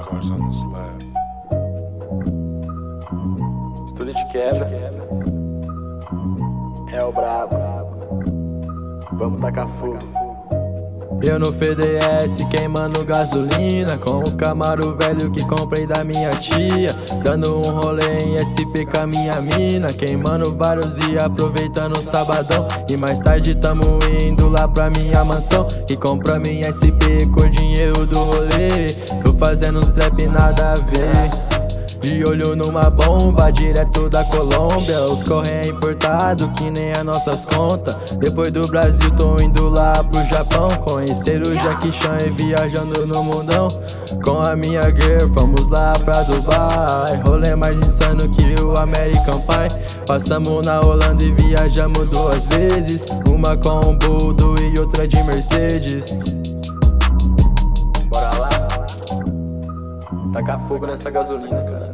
cards on the slab. Estúdio de quebra. É o brabo. Vamos tacar fogo. Eu no FDS queimando gasolina, com o Camaro velho que comprei da minha tia, dando um rolê em SP com a minha mina, queimando vários e aproveitando o sabadão. E mais tarde tamo indo lá pra minha mansão e compra minha SP com o dinheiro do rolê. Tô fazendo uns trap nada a ver, de olho numa bomba, direto da Colômbia. Os corre é importado, que nem as nossas contas. Depois do Brasil tô indo lá pro Japão, conhecer o Jackie Chan e viajando no mundão. Com a minha girl, fomos lá pra Dubai, rolê mais insano que o American Pie. Passamos na Holanda e viajamos 2 vezes, uma com um Buldo e outra de Mercedes. Bora lá. Tacar fogo nessa gasolina, cara.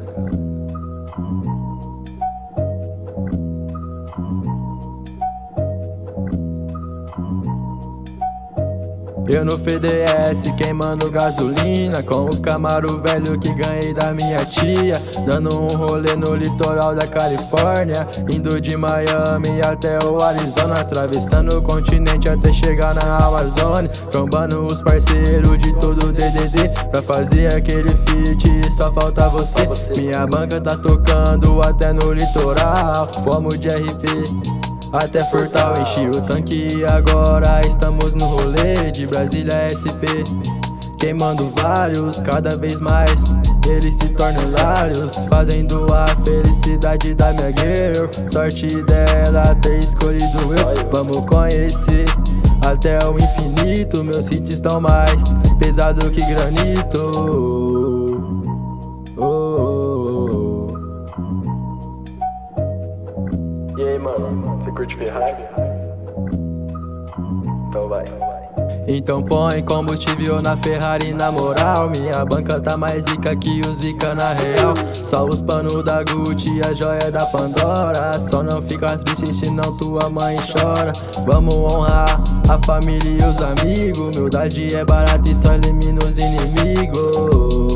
Eu no FDS queimando gasolina, com o Camaro velho que ganhei da minha tia, dando um rolê no litoral da Califórnia, indo de Miami até o Arizona, atravessando o continente até chegar na Amazônia, trombando os parceiros de todo o DDD pra fazer aquele feat, só falta você. Minha banca tá tocando até no litoral, fomos de RP até Fortal, enchi o tanque e agora estamos no rolê de Brasília SP, queimando vários, cada vez mais eles se tornam hilários, fazendo a felicidade da minha girl, sorte dela ter escolhido eu. Vamos conhecer até o infinito, meus hits estão mais pesados que granito. E aí, mano, você curte Ferrari? Então vai. Então põe combustível na Ferrari na moral, minha banca tá mais zica que o Zica na real. Só os panos da Gucci e a joia da Pandora, só não fica triste senão tua mãe chora. Vamos honrar a família e os amigos, humildade é barata e só elimina os inimigos.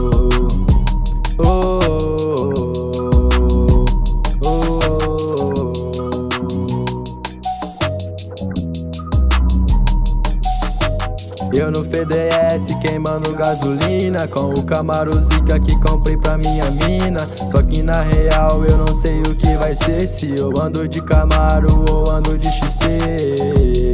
Eu no FDS queimando gasolina, com o Camaro Zica que comprei pra minha mina. Só que na real eu não sei o que vai ser, se eu ando de Camaro ou ando de XT.